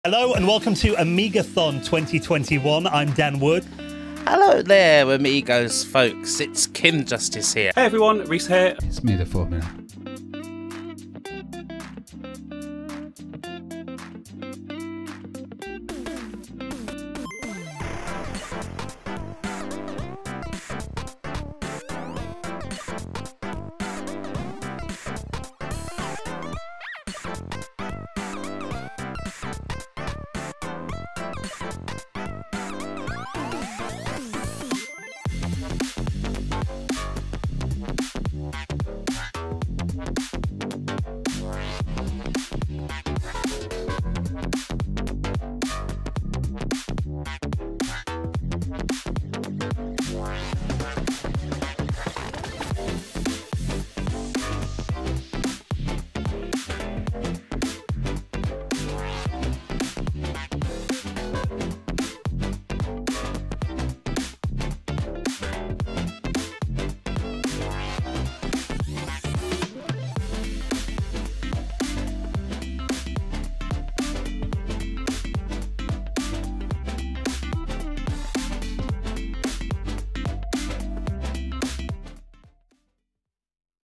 Hello and welcome to Amigathon 2021. I'm Dan Wood. Hello there, Amigos folks. It's Kim Justice here. Hey everyone, Reese here. It's me, the Formula.